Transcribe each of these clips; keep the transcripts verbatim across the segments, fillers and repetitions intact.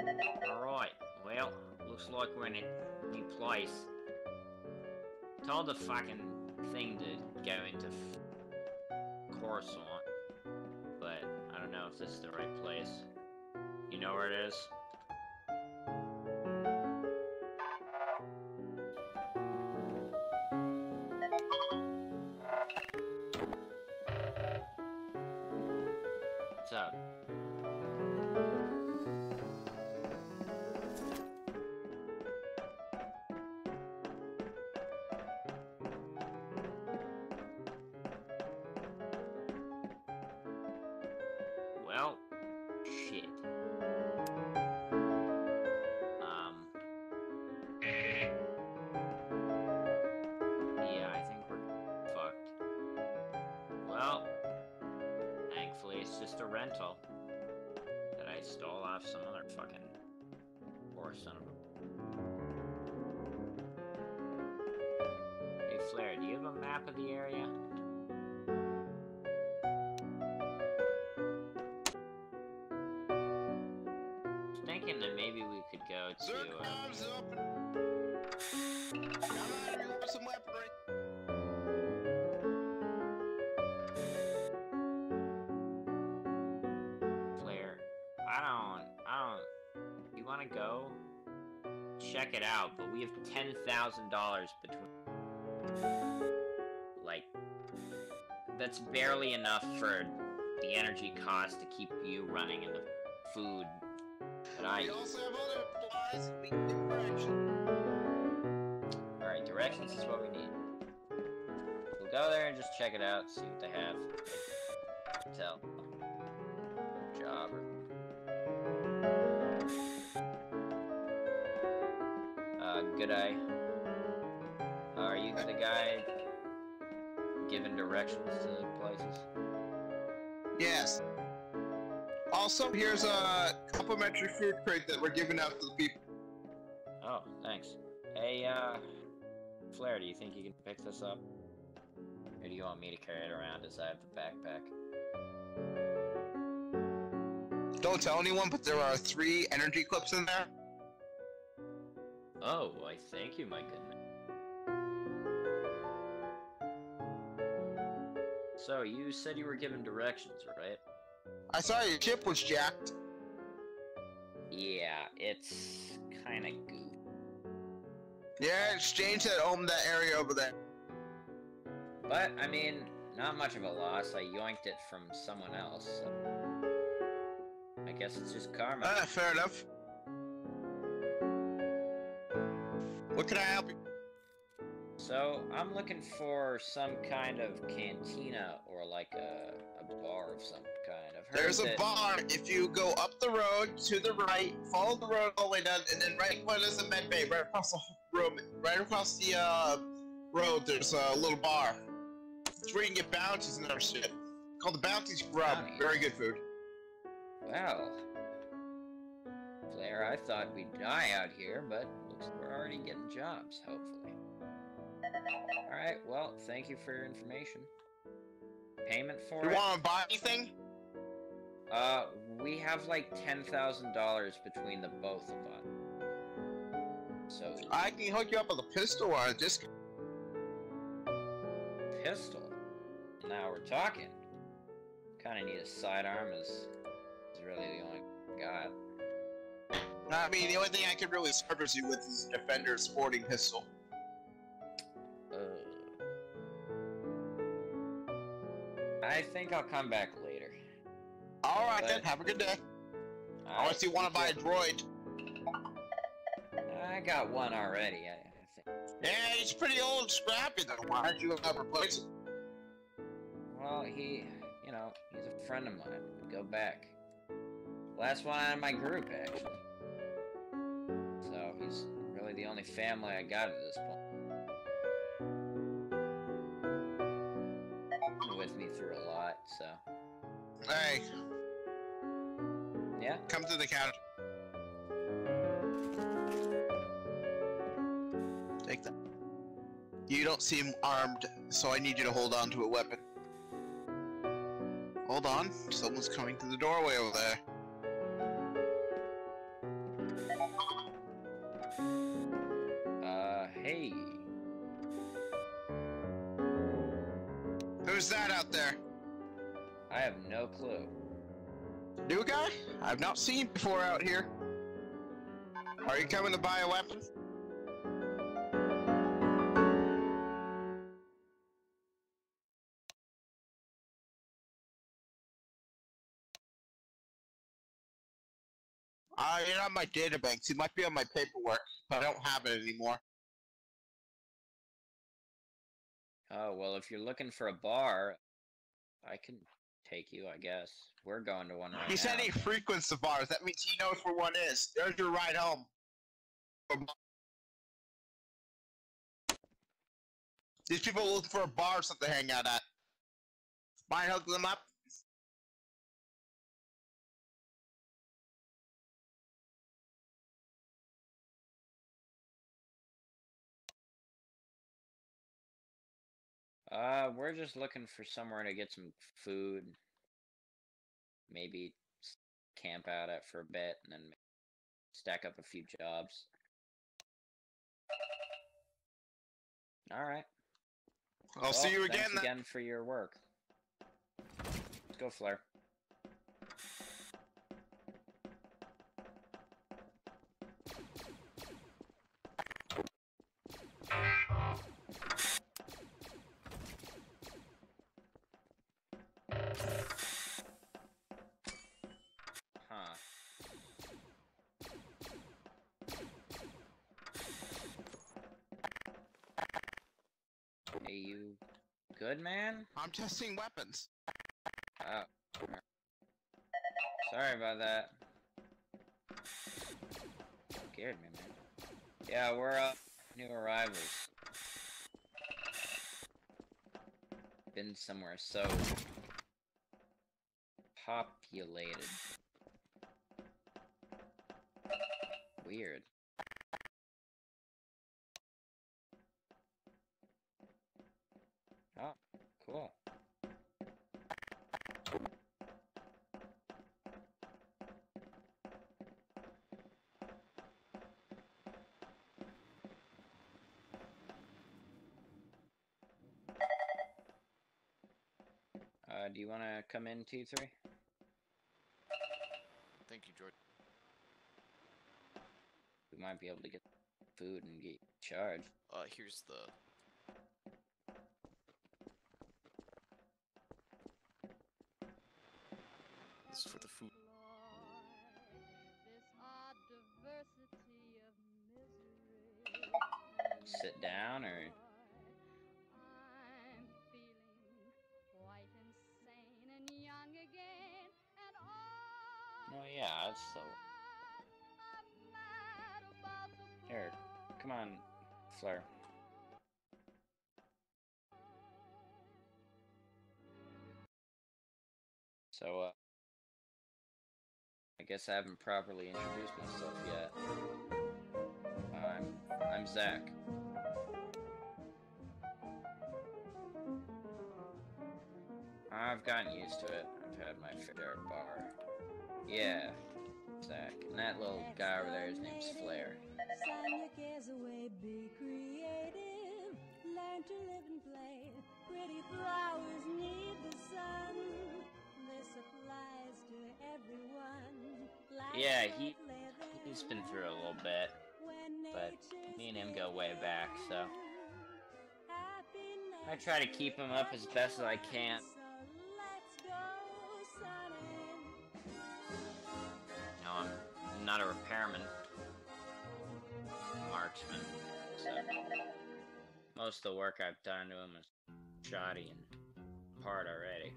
Alright, well, looks like we're in a new place. Told the fucking thing to go into Coruscant, but I don't know if this is the right place. You know where it is? What's up? Well, shit. Um. Yeah, I think we're fucked. Well, thankfully it's just a rental that I stole off some other fucking poor son of a... Hey Flair, do you have a map of the area? Thinking that maybe we could go to. Uh... Flair, I don't, I don't. You want to go? Check it out, but we have ten thousand dollars between. Like, that's barely enough for the energy cost to keep you running and the food. I... We also have other supplies. We can get directions. Alright, directions is what we need. We'll go there and just check it out, see what they have. Tell. Job or... Uh, good eye. Uh, are you the guy giving directions to places? Yes. Also, here's a complimentary food crate that we're giving out to the people. Oh, thanks. Hey, uh, Flair, do you think you can pick this up? Or do you want me to carry it around as I have the backpack? Don't tell anyone, but there are three energy clips in there. Oh, why thank you, my good man. So, you said you were given directions, right? I saw your chip was jacked. Yeah, it's kinda goofy. Yeah, exchange that home that area over there. But, I mean, not much of a loss. I yoinked it from someone else, so... I guess it's just karma. Ah, fair enough. What can I help you? So, I'm looking for some kind of cantina or like a, a bar of some kind. I've heard There's a that... bar. If you go up the road to the right, follow the road all the way down, and then right when there's a med bay, right across the room, right across the uh, road, there's a little bar. It's where you can get bounties and other shit. Called the Bounty's Grub. Bounties. Very good food. Well, Flair, I thought we'd die out here, but looks like we're already getting jobs, hopefully. Alright, well, thank you for your information. Payment for you it? You want to buy anything? Uh, we have like ten thousand dollars between the both of us. So... I can hook you up with a pistol or a disc. Pistol? Now we're talking. Kinda need a sidearm as... is really the only got. I mean, the only thing I could really service you with is Defender Sporting Pistol. Uh, I think I'll come back later. Alright But- then, have a good day. I Unless you want to buy a droid. I got one already, I, I think. Yeah, he's pretty old and scrappy though. Why don't you ever replace it? Well, he, you know, he's a friend of mine. We go back. Last one out of my group, actually. So, he's really the only family I got at this point. Been with me through a lot, so... Hey, Yeah? come to the counter. Take that. You don't seem armed, so I need you to hold on to a weapon. Hold on, someone's coming to the doorway over there. Who's that out there? I have no clue. New guy? I've not seen before out here. Are you coming to buy a weapon? Uh, you're on my databanks. You might be on my paperwork, but I don't have it anymore. Oh, well, if you're looking for a bar, I can take you, I guess. We're going to one right He now. said he frequents the bars. That means he knows where one is. There's your ride home. These people look for a bar or something to hang out at. Mind hooking them up? Uh, we're just looking for somewhere to get some food. Maybe camp out at for a bit and then stack up a few jobs. Alright. I'll well, see you again. Thanks again for your work. Let's go, Flare. Huh. Hey, you good, man? I'm testing weapons. Oh. Sorry about that. Scared me, man. Yeah, we're uh, new arrivals. Been somewhere so populated. Weird. Oh, cool. Uh, do you want to come in, T three? Thank you, George. We might be able to get food and get charged. Uh, here's the... This is for the food. Sit down, or... Oh yeah, that's so... Here, come on, Flare. So, uh... I guess I haven't properly introduced myself yet. I'm... I'm Zach. I've gotten used to it. I've had my fair bar. Yeah, Zach. And that little guy over there, his name's Flare. Sign your cares away, be creative, learn to live and play. Pretty flowers need the sun. This applies to everyone. Like Yeah, he he's been through a little bit, but me and him go way back, so I try to keep him up as best as I can. No, I'm not a repairman, marksman, so most of the work I've done to him is shoddy and part already.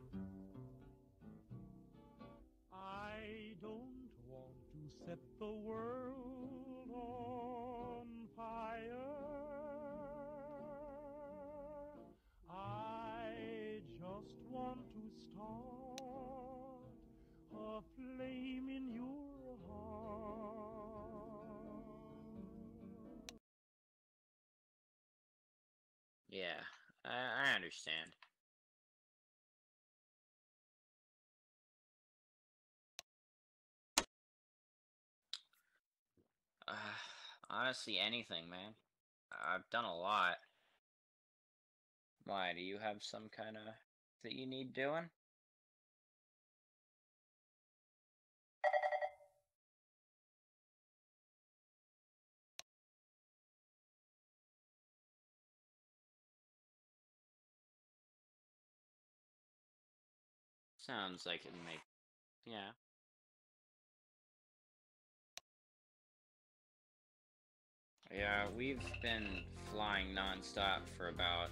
I don't want to set the world on fire. I just want to start a flame in your heart. Yeah, I, I understand. Uh, honestly, anything, man. I've done a lot. Why, do you have some kind of that you need doing? Sounds like it make, yeah. Yeah, we've been flying non-stop for about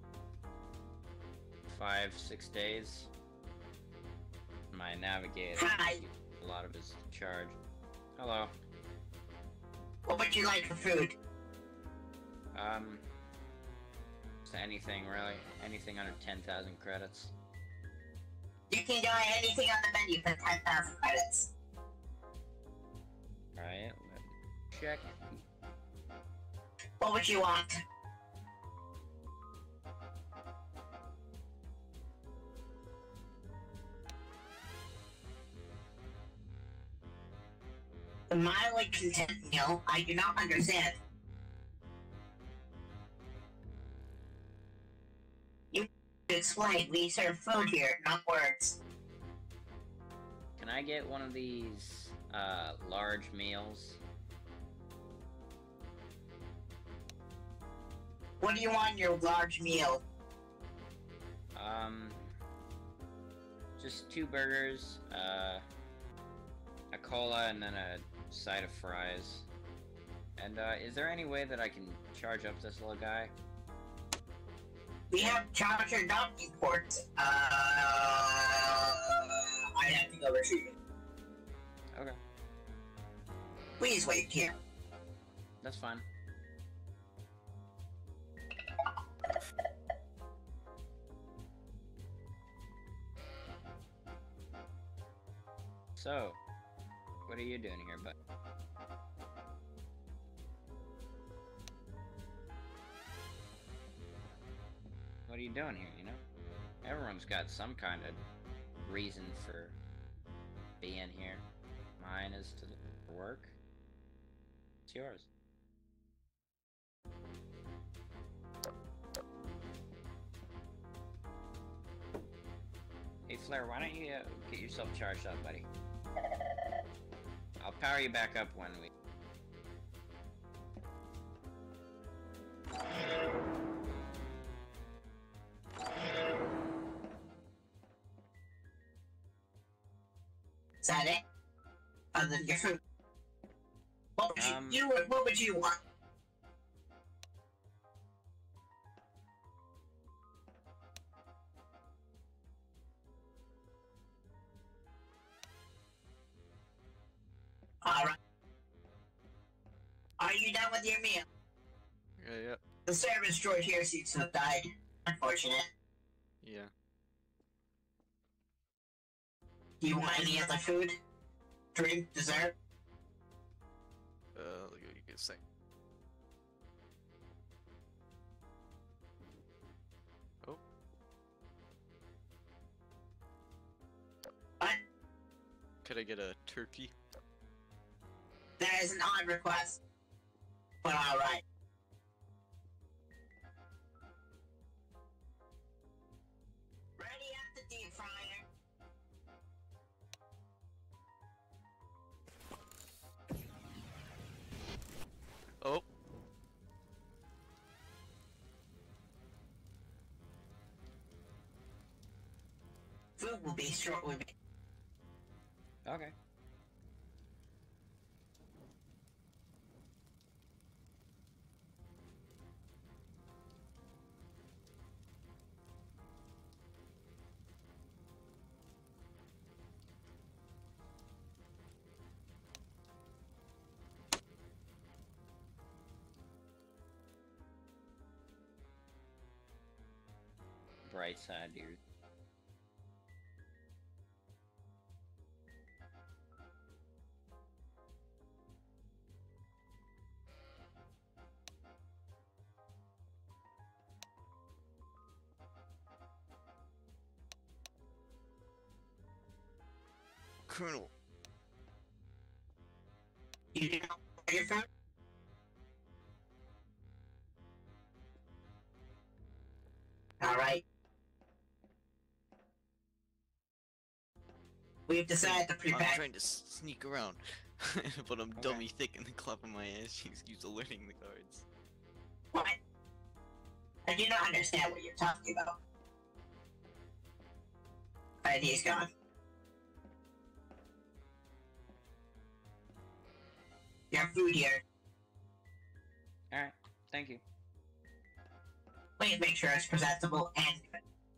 five, six days. My navigator, Hi. a lot of his charge. Hello. What would you like for food? Um, just anything really, anything under ten thousand credits. You can buy anything on the menu for ten thousand credits. Alright, let me check. What would you want? The mildly content meal, I do not understand. You explain, we serve food here, not words. Can I get one of these, uh, large meals? What do you want in your large meal? Um, just two burgers, uh, a cola, and then a side of fries. And, uh, is there any way that I can charge up this little guy? We have charger donkey ports. Uh, I have to go retrieve it. Okay, Please wait here. that's fine. So, what are you doing here, bud? What are you doing here, you know? Everyone's got some kind of reason for being here. Mine is to work. It's yours. Hey Flair, why don't you uh, get yourself charged up, buddy? I'll power you back up when we... Is that it? Other than your food? What would Um, you, you what would you want? Alright. Are you done with your meal? Yeah, yeah, The service droid here seems to have died. Unfortunate. yeah. Do you want any other food? Drink? Dessert? Uh, look what you can say. Oh, What? could I get a turkey? That is an odd request. But alright. Ready at the deep fryer. Oh, Food will be shortly. Okay. Bright side, dude. Colonel. You didn't know your food? Alright. We've decided to I'm prepare. trying to s- sneak around, but I'm Okay. dummy thick in the club of my ass. She's used to learning the cards. What? I do not understand what you're talking about. Alright, he's gone. Your food here. Alright, thank you. Please make sure it's presentable and good.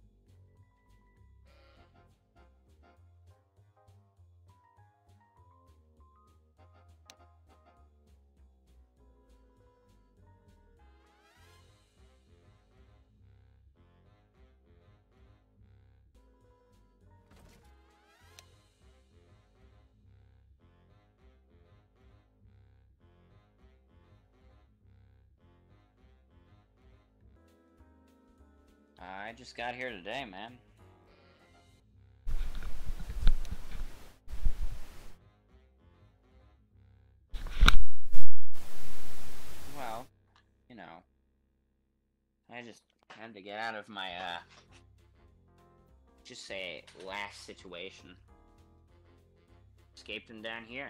I just got here today, man. Well, you know, I just had to get out of my, uh, just say, last situation. Escaped him down here.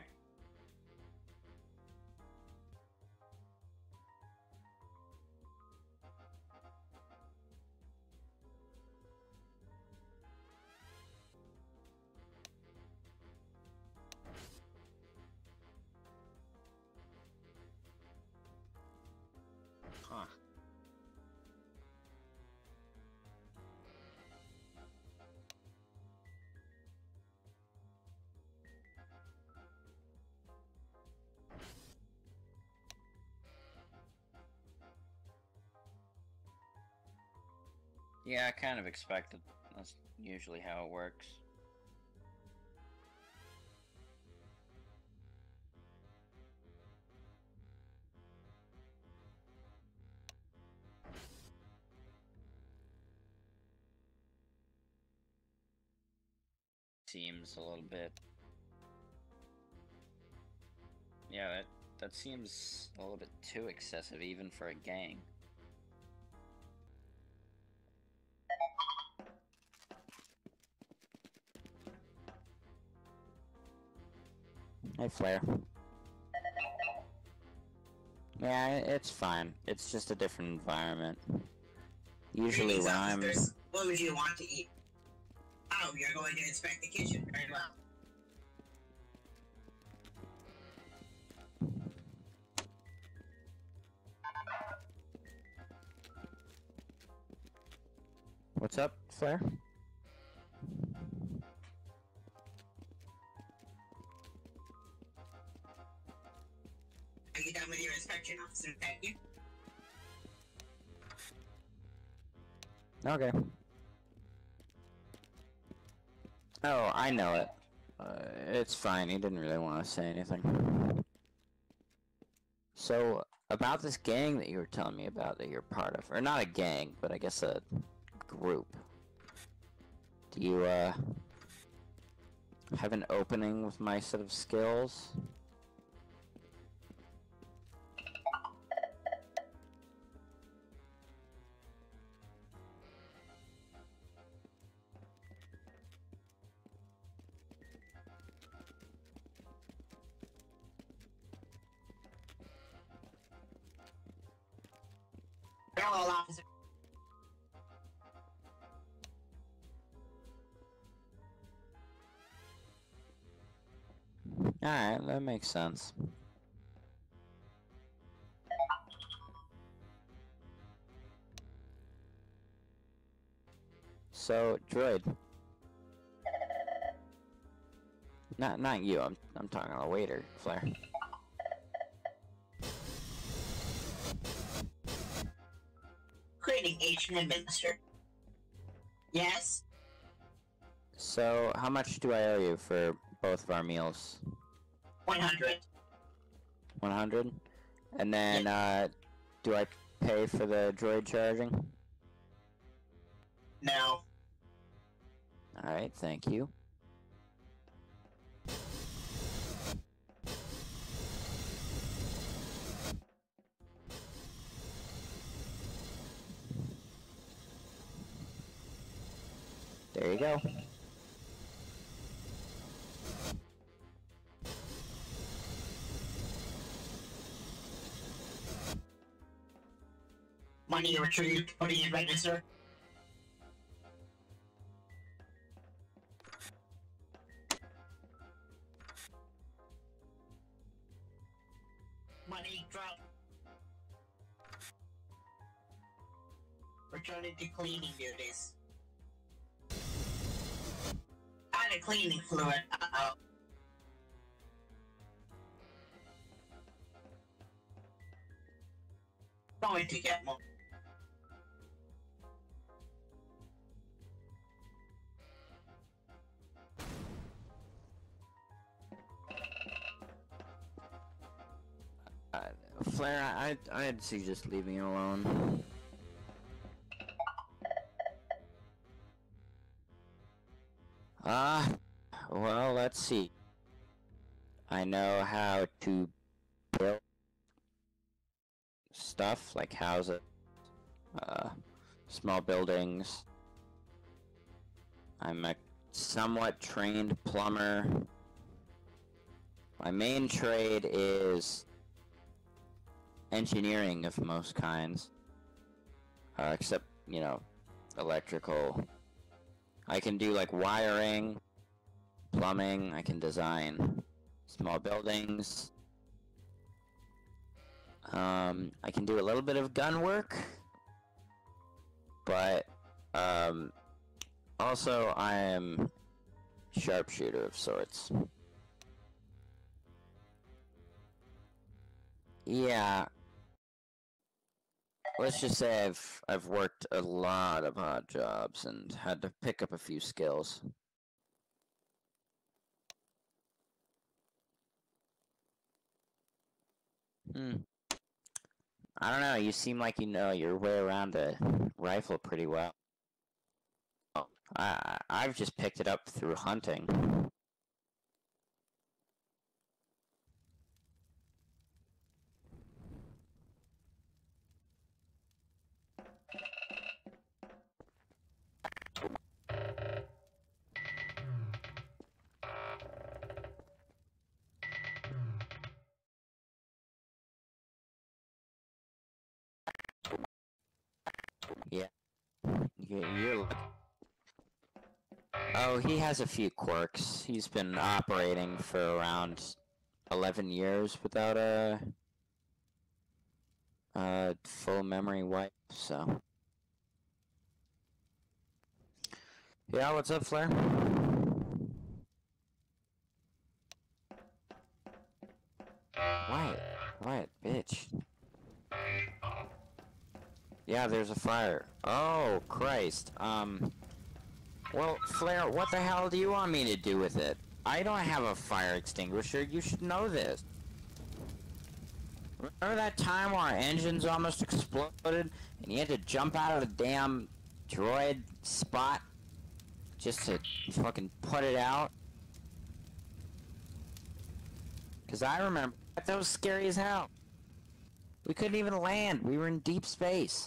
Huh. Yeah, I kind of expected. That's usually how it works. Seems a little bit. Yeah, that, that seems a little bit too excessive even for a gang. Hey, Flare. Yeah, it's fine. It's just a different environment. Usually Greetings, when I'm... officers. What would you want to eat? Oh, you're going to inspect the kitchen. Very well. What's up, Flare? Are you done with your inspection, officer? Thank you. Okay. Oh, I know it. Uh, it's fine. He didn't really want to say anything. So, about this gang that you were telling me about that you're part of, or not a gang, but I guess a group. Do you, uh, have an opening with my set of skills? Farewell, officer. Alright, that makes sense. So, Droid. Not not you, I'm I'm talking to the waiter, Flare. Greeting, agent administrator. Yes? So, how much do I owe you for both of our meals? one hundred. one hundred? And then, uh, do I pay for the droid charging? No. Alright, thank you. There you go. money retrieved, putting in register. Money drop. Returning to cleaning duties. Out of cleaning fluid. Uh-oh. Going to get more. Uh, Flair, I, I'd suggest leaving it alone. Ah, uh, well, let's see. I know how to build stuff like houses, uh, small buildings. I'm a somewhat trained plumber. My main trade is engineering of most kinds, uh, except, you know, electrical. I can do like wiring, plumbing, I can design small buildings. Um, I can do a little bit of gun work, but um, also I am sharpshooter of sorts. Yeah. Let's just say I've I've worked a lot of odd jobs and had to pick up a few skills. Hmm. I don't know, you seem like you know your way around a rifle pretty well. I I've just picked it up through hunting. Yeah. You're... Oh, he has a few quirks. He's been operating for around eleven years without a, a full memory wipe, so... Yeah, what's up, Flair? What? What, bitch? Yeah, there's a fire. Oh, Christ. Um, well, Flair, what the hell do you want me to do with it? I don't have a fire extinguisher. You should know this. Remember that time when our engines almost exploded and you had to jump out of the damn droid spot just to fucking put it out? Because I remember that was scary as hell. We couldn't even land. We were in deep space.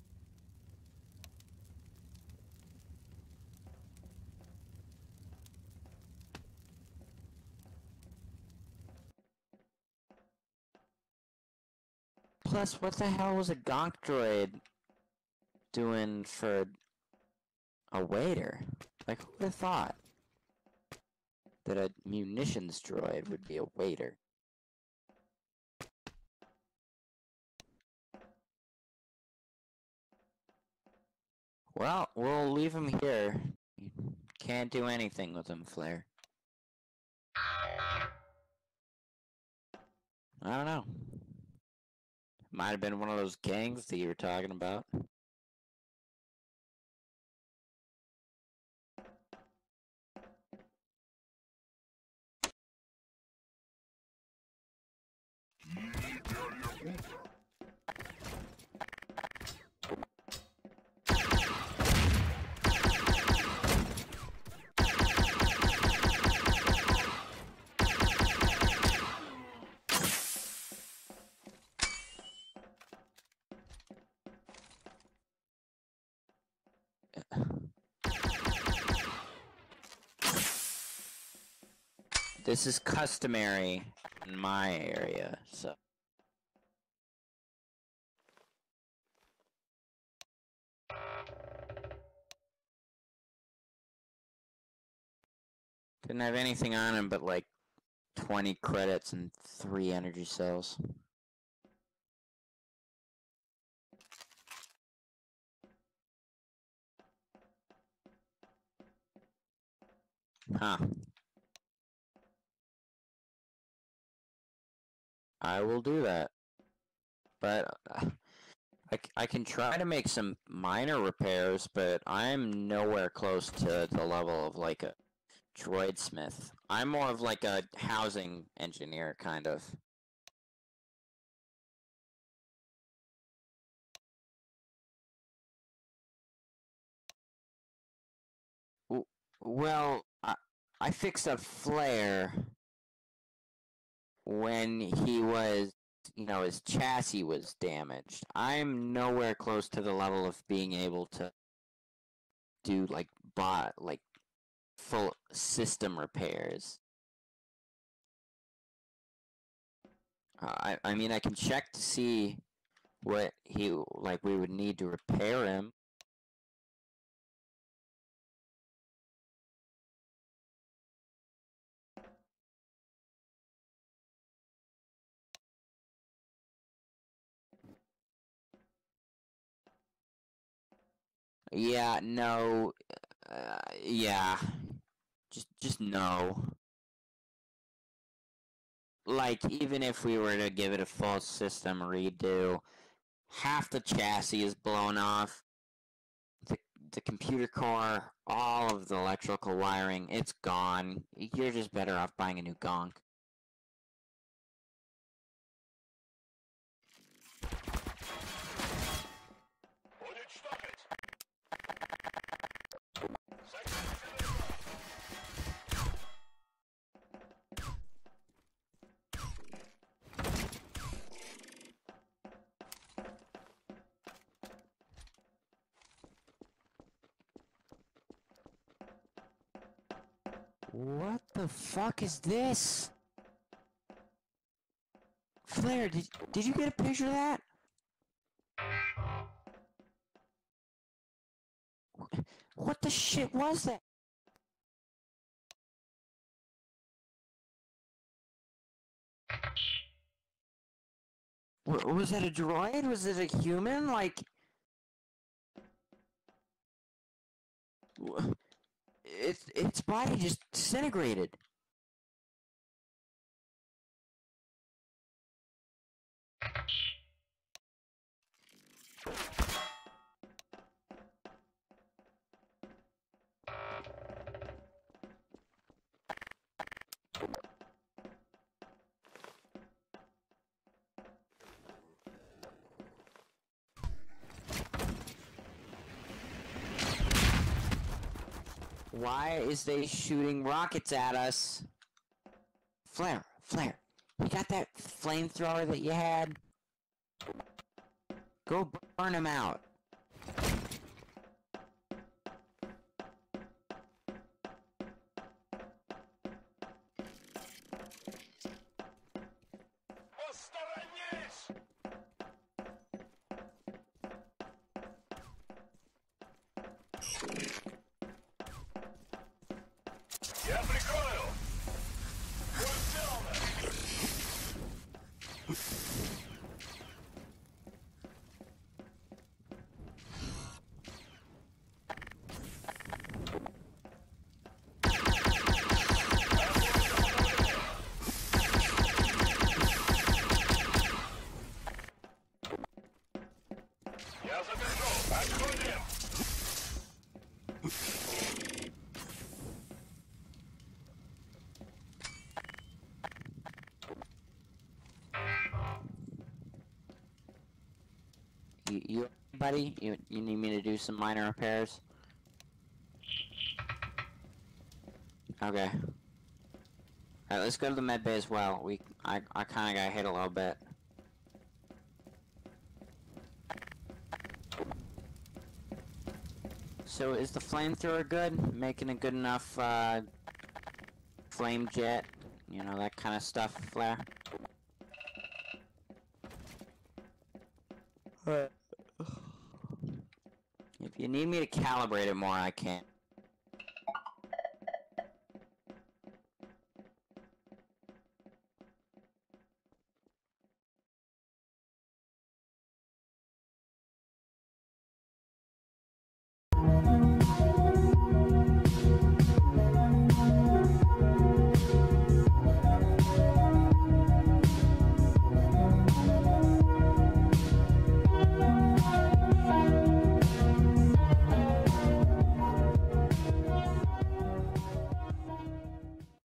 Plus, what the hell was a gonk droid doing for a waiter? Like, who would have thought that a munitions droid would be a waiter? Well, we'll leave him here. You can't do anything with him, Flair. I don't know. Might have been one of those gangs that you were talking about. This is customary in my area, so... Didn't have anything on him but like twenty credits and three energy cells. Huh. I will do that. But uh, I, c- I can try to make some minor repairs, but I'm nowhere close to the level of like a droid smith. I'm more of like a housing engineer, kind of. W- Well, I, I fixed a flare when he was, you know, his chassis was damaged. I'm nowhere close to the level of being able to do like bot like full system repairs. Uh, I I mean I can check to see what he like we would need to repair him. Yeah, no, uh, yeah, just just no. Like even if we were to give it a full system redo, half the chassis is blown off. The the computer core, all of the electrical wiring, it's gone. You're just better off buying a new gonk. What the fuck is this? Flare, did, did you get a picture of that? What the shit was that? W- was that a droid? Was it a human? Like... w- Its, its body just disintegrated. Why is they shooting rockets at us? Flare, Flare, you got that flamethrower that you had? Go burn him out. You, you, buddy, you, you need me to do some minor repairs? Okay. Alright, let's go to the med bay as well. We, I, I kinda got hit a little bit. So is the flamethrower good? Making a good enough, uh, flame jet? You know, that kind of stuff, Flare? If you need me to calibrate it more, I can.